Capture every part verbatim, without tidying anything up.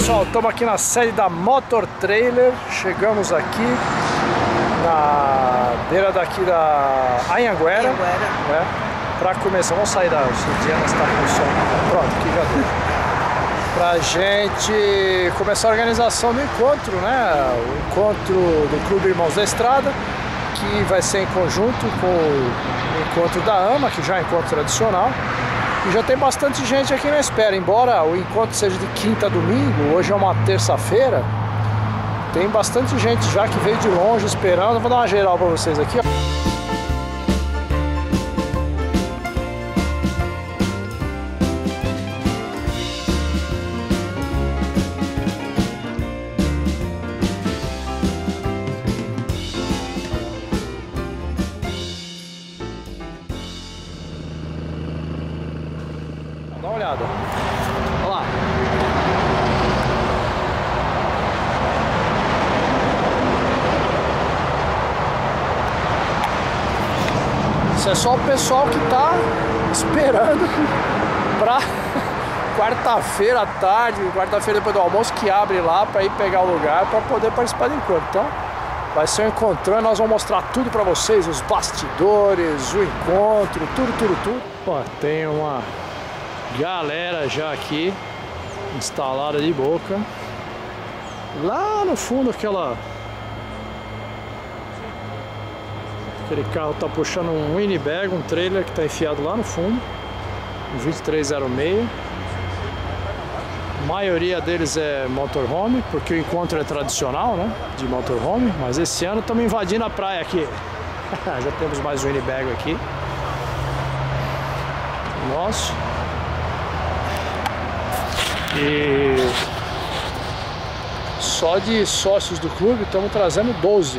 Pessoal, estamos aqui na sede da Motor Trailer. Chegamos aqui na beira daqui da Anhanguera, né, para começar. Vamos sair da Diana, está funcionando. Pronto, aqui já deu. Pra gente começar a organização do encontro, né? O encontro do Clube Irmãos da Estrada, que vai ser em conjunto com o encontro da AMA, que já é encontro tradicional. E já tem bastante gente aqui na espera. Embora o encontro seja de quinta a domingo, hoje é uma terça-feira, tem bastante gente já que veio de longe esperando. Vou dar uma geral para vocês aqui, ó. Dá uma olhada. Olha lá. Isso é só o pessoal que tá esperando pra quarta-feira à tarde, quarta-feira depois do almoço, que abre lá para ir pegar o lugar para poder participar do encontro. Então, vai ser um encontrão, nós vamos mostrar tudo para vocês, os bastidores, o encontro, tudo, tudo, tudo. Ó, tem uma galera já aqui instalada de boca. Lá no fundo aquela aquele carro tá puxando um Winnebago, um trailer que tá enfiado lá no fundo, um vinte e três zero seis. A maioria deles é motorhome, porque o encontro é tradicional, né, de motorhome, mas esse ano estamos invadindo a praia aqui. Já temos mais um Winnebago aqui. Nosso. E só de sócios do clube estamos trazendo doze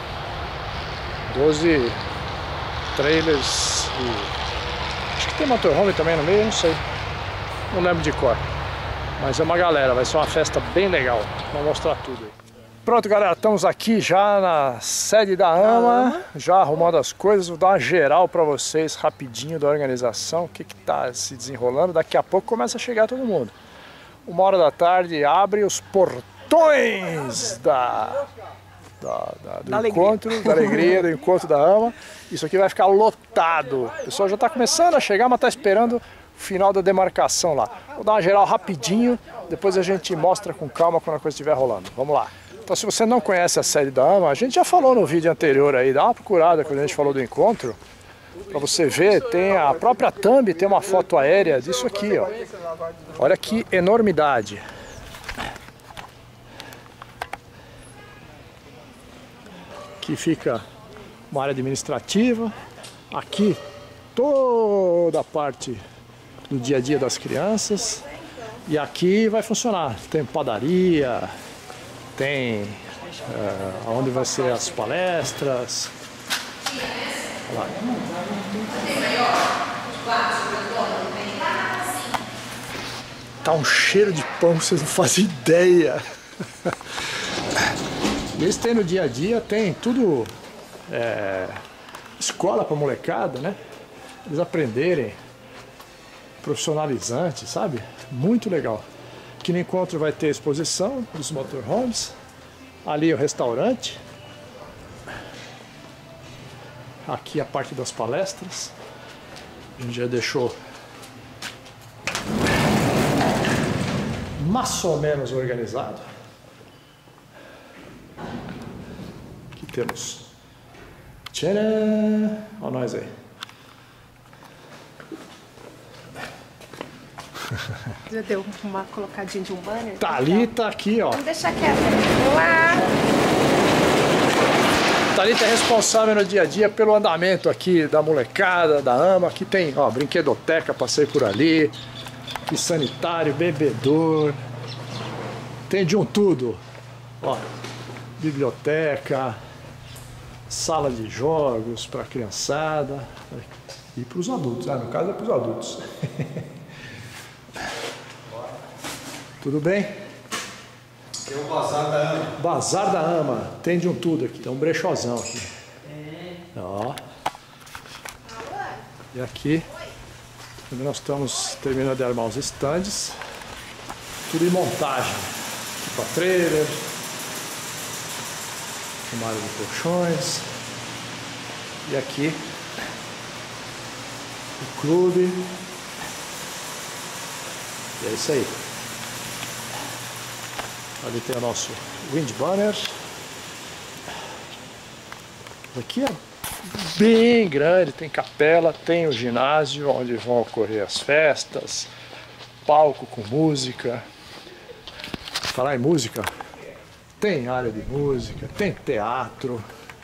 doze trailers e acho que tem motorhome também no meio, não sei, não lembro de cor, mas é uma galera, vai ser uma festa bem legal, vou mostrar tudo aí. Pronto, galera, estamos aqui já na sede da AMA, já arrumando as coisas. Vou dar uma geral para vocês rapidinho da organização, o que que tá se desenrolando. Daqui a pouco começa a chegar todo mundo. Uma hora da tarde abre os portões da, da, da, do da encontro, alegria. da alegria, do encontro da AMA. Isso aqui vai ficar lotado. O pessoal já está começando a chegar, mas está esperando o final da demarcação lá. Vou dar uma geral rapidinho, depois a gente mostra com calma quando a coisa estiver rolando. Vamos lá. Então, se você não conhece a sede da AMA, a gente já falou no vídeo anterior aí, dá uma procurada quando a gente falou do encontro. Para você ver, tem a própria thumb, tem uma foto aérea disso aqui, ó. Olha que enormidade. Aqui fica uma área administrativa. Aqui toda a parte do dia a dia das crianças. E aqui vai funcionar. Tem padaria, tem uh, onde vai ser as palestras. Olha lá. Tá um cheiro de pão, vocês não fazem ideia. Eles têm no dia a dia, tem tudo, é, escola para molecada, né? Eles aprenderem, profissionalizante, sabe? Muito legal. Aqui no encontro vai ter exposição dos motorhomes. Ali o restaurante. Aqui a parte das palestras. A gente já deixou mais ou menos organizado. Aqui temos. Tcharam! Olha nós aí. Já deu uma colocadinha de um banner? Thalita tá aqui, ó. Vamos deixar quieto. Olá! Thalita é responsável no dia a dia pelo andamento aqui da molecada, da AMA. Aqui tem, ó, brinquedoteca, passei por ali. Aqui sanitário, bebedor. Tem de um tudo. Ó, biblioteca, sala de jogos para a criançada e para os adultos. Ah, no caso é para os adultos. Tudo bem? Tem o Bazar da AMA. Bazar da AMA. Tem de um tudo aqui. Tem um brechozão aqui. É. Ó. E aqui nós estamos terminando de armar os estandes. Tudo em montagem. para trailer, uma área de colchões, e aqui o clube, e é isso aí. Ali tem o nosso wind banner. Aqui é bem grande, tem capela, tem o ginásio onde vão ocorrer as festas, palco com música. Falar em música, tem área de música, tem teatro.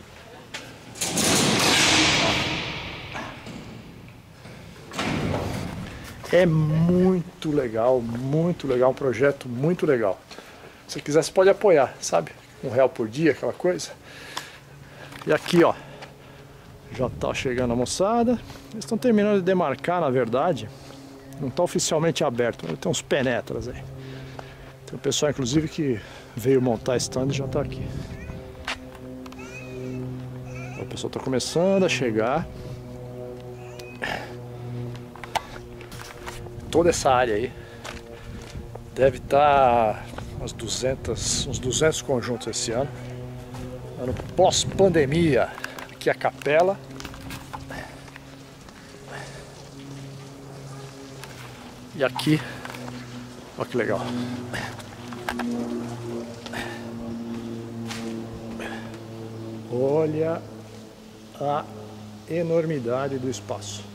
É muito legal, muito legal, um projeto muito legal. Se quiser, você pode apoiar, sabe? Um real por dia, aquela coisa. E aqui, ó, já tá chegando a moçada. Eles estão terminando de demarcar, na verdade. Não tá oficialmente aberto, mas tem uns penetras aí. Tem um pessoal, inclusive, que veio montar stand e já tá aqui. O pessoal tá começando a chegar. Toda essa área aí deve estar umas duzentas, uns duzentos conjuntos esse ano. Ano pós-pandemia. Aqui a capela. E aqui, olha que legal. Olha a enormidade do espaço.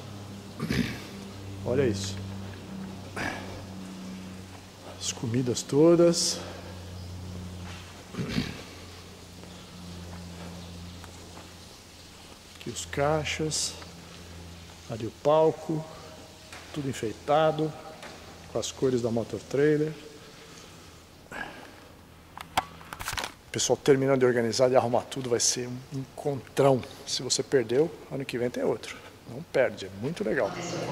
Olha isso. As comidas todas. Aqui os caixas. Ali o palco. Tudo enfeitado. Com as cores da Motor Trailer. O pessoal terminando de organizar e arrumar tudo. Vai ser um encontrão. Se você perdeu, ano que vem tem outro. Não perde, é muito legal.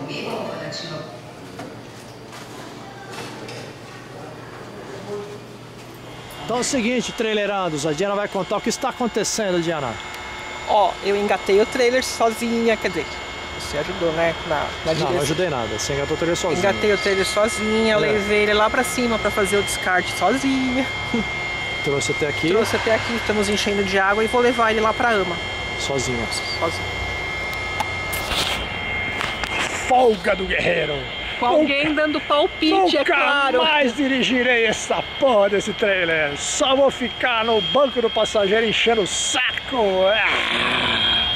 Então é o seguinte, trailerados, a Diana vai contar o que está acontecendo, Diana. Ó, eu engatei o trailer sozinha, quer dizer, você ajudou, né? Na, na não, direção. não ajudei nada, você engatou o trailer sozinha. Engatei o trailer sozinha, eu É. levei ele lá pra cima pra fazer o descarte sozinha. Trouxe até aqui. Trouxe até aqui, estamos enchendo de água e vou levar ele lá pra ama. Sozinho. Sozinho. Folga do guerreiro! Com alguém dando palpite, é claro. Nunca mais dirigirei essa porra desse trailer. Só vou ficar no banco do passageiro enchendo o saco. Ah!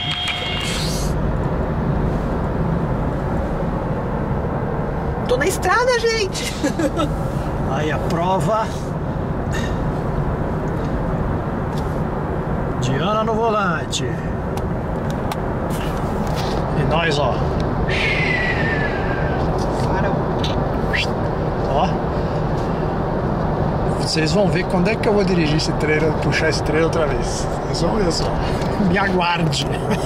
Tô na estrada, gente. Aí a prova. Diana no volante. E nós, ó. Ó. Vocês vão ver quando é que eu vou dirigir esse trailer, puxar esse trailer outra vez. Vocês vão ver só. Me aguarde.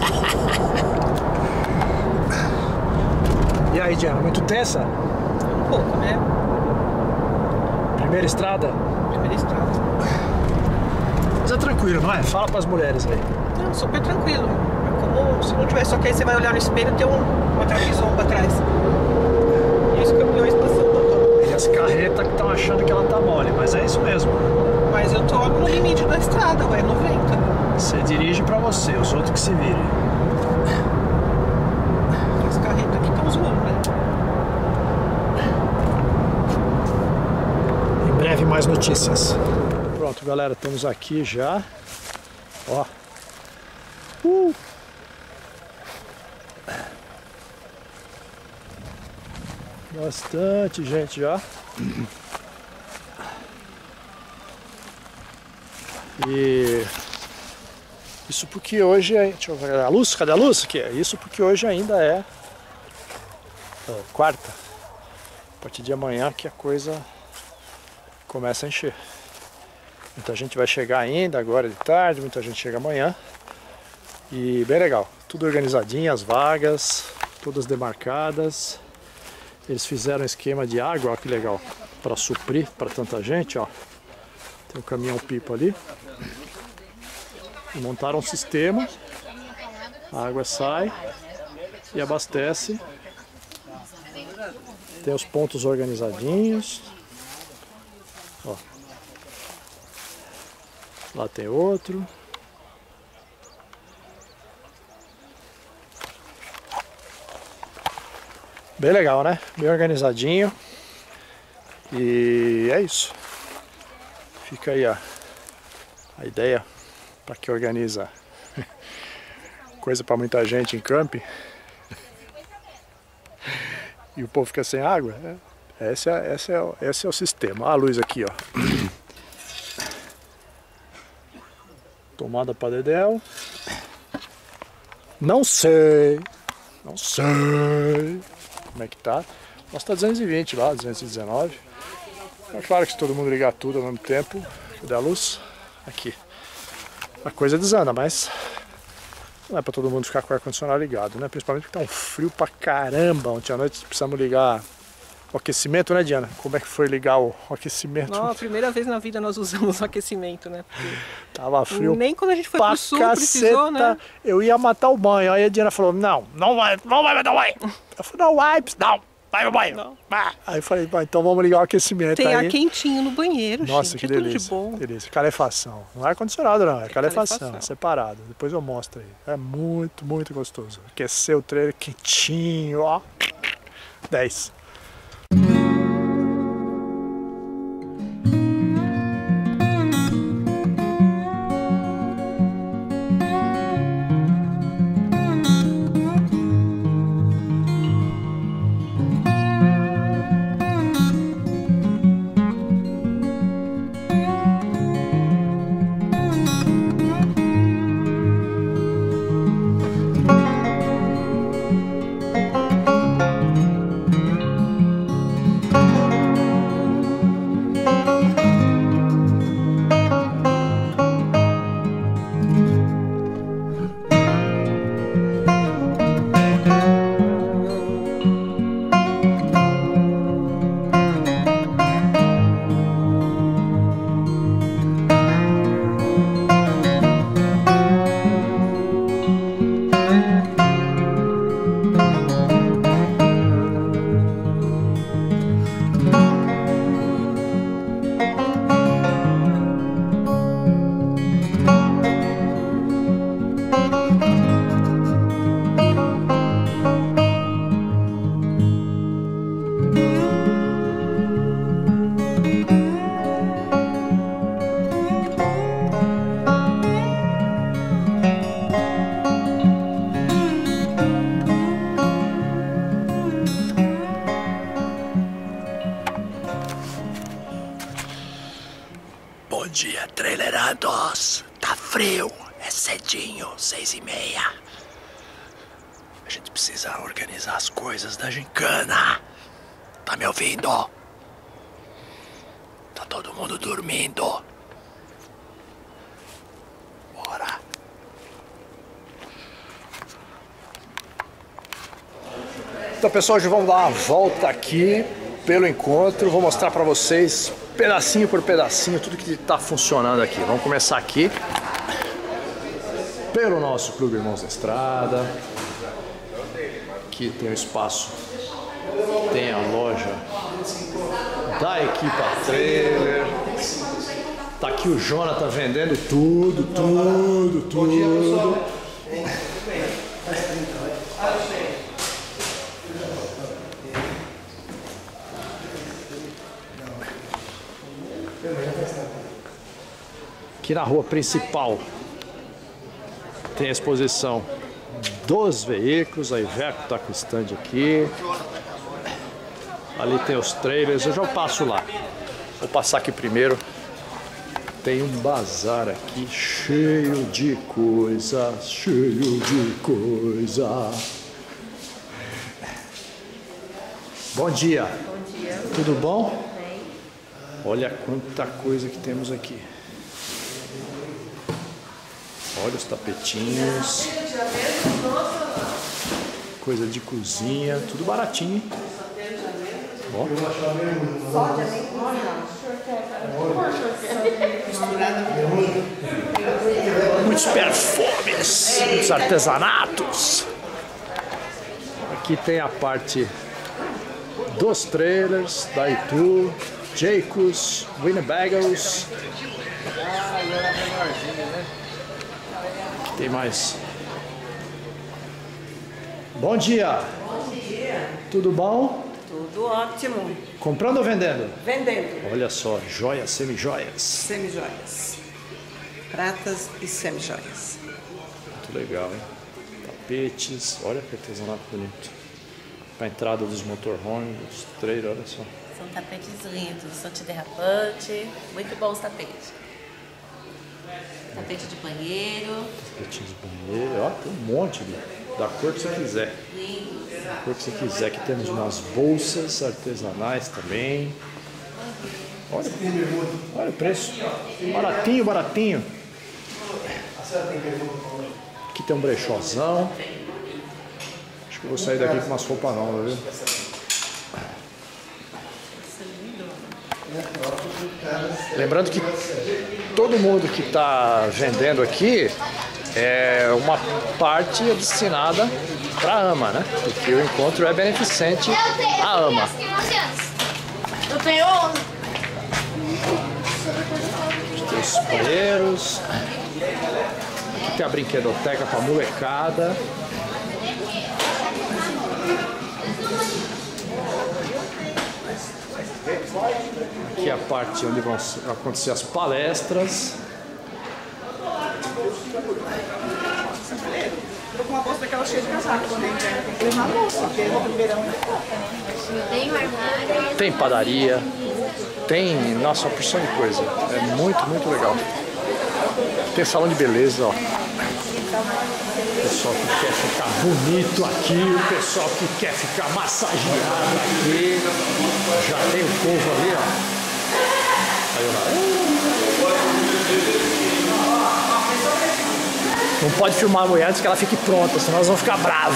E aí, Diana, muito tensa? Um pouco, né? Primeira estrada? Primeira estrada. Mas é tranquilo, não é? Fala pras mulheres aí. Não, super tranquilo. É como se não tivesse, só que aí você vai olhar no espelho e tem um, uma trapisomba atrás. E os caminhões passando. E as carretas que estão achando que ela tá mole, mas é isso mesmo. Mas eu tô no limite da estrada, ué, noventa. Você dirige pra você, os outros que se virem. As carretas aqui estão zoando, né? Em breve mais notícias. Pronto, galera, estamos aqui já. Ó. Uh! Bastante gente já. E isso porque hoje é. Deixa eu ver a luz, cadê a luz? Aqui. Isso porque hoje ainda é, é quarta. A partir de amanhã que a coisa começa a encher. Muita gente vai chegar ainda agora de tarde, muita gente chega amanhã. E bem legal, tudo organizadinho, as vagas, todas demarcadas. Eles fizeram um esquema de água, ó, que legal, para suprir para tanta gente, ó. Tem um caminhão pipa ali. E montaram um sistema, a água sai e abastece. Tem os pontos organizadinhos. Ó. Lá tem outro. Bem legal, né? Bem organizadinho. E é isso. Fica aí a, a ideia para que organiza coisa para muita gente em camping. E o povo fica sem água. É. Esse, é, esse, é, esse é o sistema. Olha a luz aqui, ó. Tomada para dedéu. Não sei. Não sei como é que tá. Nós tá duzentos e vinte lá, duzentos e dezenove. É claro que se todo mundo ligar tudo ao mesmo tempo, cadê a luz? Aqui. A coisa desanda, mas não é para todo mundo ficar com o ar-condicionado ligado, né? Principalmente porque tá um frio pra caramba. Ontem à noite precisamos ligar o aquecimento, né, Diana? Como é que foi ligar o aquecimento? Não, a primeira vez na vida nós usamos o aquecimento, né? Porque tava frio. Nem quando a gente foi pro sul precisou, né? Eu ia matar o banho. Aí a Diana falou: não, não vai, não vai matar o banho. Eu falei: não vai, não. Vai meu banho. Não. Aí eu falei, então vamos ligar o aquecimento. Tem aí. ar quentinho no banheiro, nossa, gente. que é delícia, tudo de bom. delícia. Calefação. Não é ar-condicionado não, é calefação, calefação. É separado. Depois eu mostro aí. É muito, muito gostoso. Aquecer o trailer quentinho, ó. dez. Bom dia, trailerados. Tá frio, é cedinho, seis e meia. A gente precisa organizar as coisas da gincana. Tá me ouvindo? Tá todo mundo dormindo. Bora. Então, pessoal, hoje vamos dar uma volta aqui pelo encontro. Vou mostrar pra vocês, pedacinho por pedacinho, tudo que tá funcionando aqui. Vamos começar aqui pelo nosso Clube Irmãos da Estrada. Aqui tem o espaço, tem a loja da Equipa Trailer. Tá aqui o Jonathan vendendo tudo, tudo, tudo. Aqui na rua principal tem a exposição dos veículos. A Iveco tá com o stand aqui. Ali tem os trailers, eu já passo lá. Vou passar aqui primeiro. Tem um bazar aqui cheio de coisa, cheio de coisa. Bom dia. Bom dia. Tudo bom? Bem. Olha quanta coisa que temos aqui. Olha os tapetinhos. Coisa de cozinha, tudo baratinho, hein? Ó. Muitos perfumes, muitos artesanatos. Aqui tem a parte dos trailers, da Itu, Jacobs, Winnebagos. Tem mais. Bom dia. Bom dia. Tudo bom? Tudo ótimo. Comprando ou vendendo? Vendendo. Olha só, joias, semi-joias. Semi-joias. Pratas e semi-joias. Muito legal, hein? Tapetes, olha que artesanato bonito. Para a entrada dos motorhomes, dos trailers, olha só. São tapetes lindos, antiderrapante, muito bons tapetes. Tapete de banheiro. Tapetinho de banheiro, ó, tem um monte de, da cor que você quiser. Lindos. Da cor que você quiser. Aqui temos umas bolsas artesanais também. Olha, olha o preço. Baratinho, baratinho. Aqui tem um brechózão. Acho que eu vou sair daqui com umas roupas novas, viu? Lembrando que todo mundo que está vendendo aqui é uma parte destinada para a AMA, né? Porque o encontro é beneficente à AMA. Eu tenho onze. Tem os banheiros. Aqui tem a brinquedoteca para molecada. Aqui é a parte onde vão acontecer as palestras. Tô com uma bolsa daquela cheia de casaco. Quando tem que levar a bolsa, porque no verão. Tem um armário. Tem padaria. Tem, nossa, uma porção de coisa. É muito, muito legal. Tem salão de beleza, ó. O pessoal que quer ficar bonito aqui, o pessoal que quer ficar massageado aqui. Já tem o povo ali, ó. Aí, ó. Não pode filmar a mulher antes que ela fique pronta, senão elas vão ficar bravas.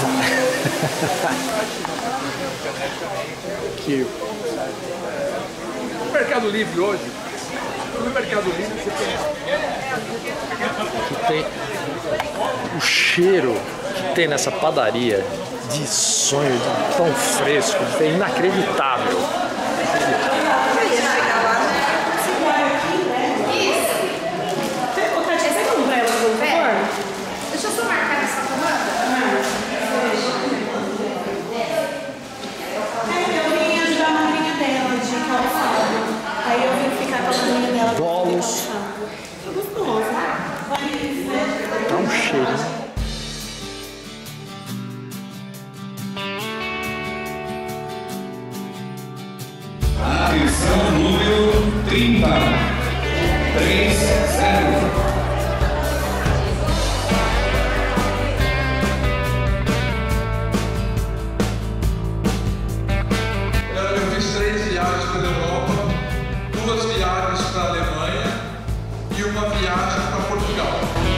Aqui. No Mercado Livre hoje, no Mercado Livre você tem... Aqui tem o cheiro que tem nessa padaria de sonho, de pão fresco, é inacreditável. Deixa eu só marcar essa tomada. Eu vim ajudar a madrinha dela de calçado. Aí eu vim ficar com a madrinha dela. Bolos. Tá gostoso. Dá um cheiro. Atenção, número trinta. três zero. Eu fiz três viagens pela Europa, duas viagens para a Alemanha e uma viagem para Portugal.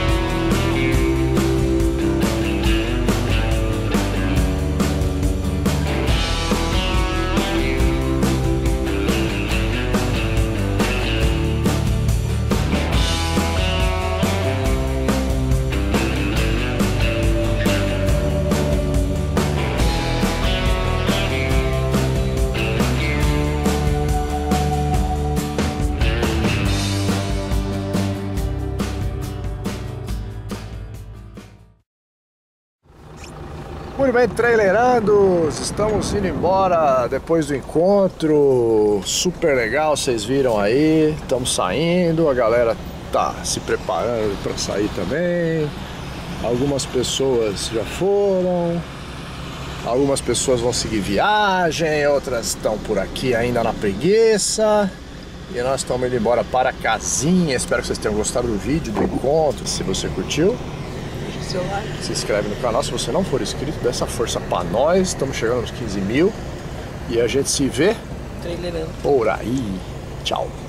Muito bem, trailerandos, estamos indo embora depois do encontro, super legal, vocês viram aí, estamos saindo, a galera tá se preparando para sair também, algumas pessoas já foram, algumas pessoas vão seguir viagem, outras estão por aqui ainda na preguiça, e nós estamos indo embora para a casinha. Espero que vocês tenham gostado do vídeo, do encontro. Se você curtiu, Seu like. se inscreve no canal. Se você não for inscrito, dá essa força pra nós. Estamos chegando nos quinze mil. E a gente se vê Trailerando. por aí. Tchau.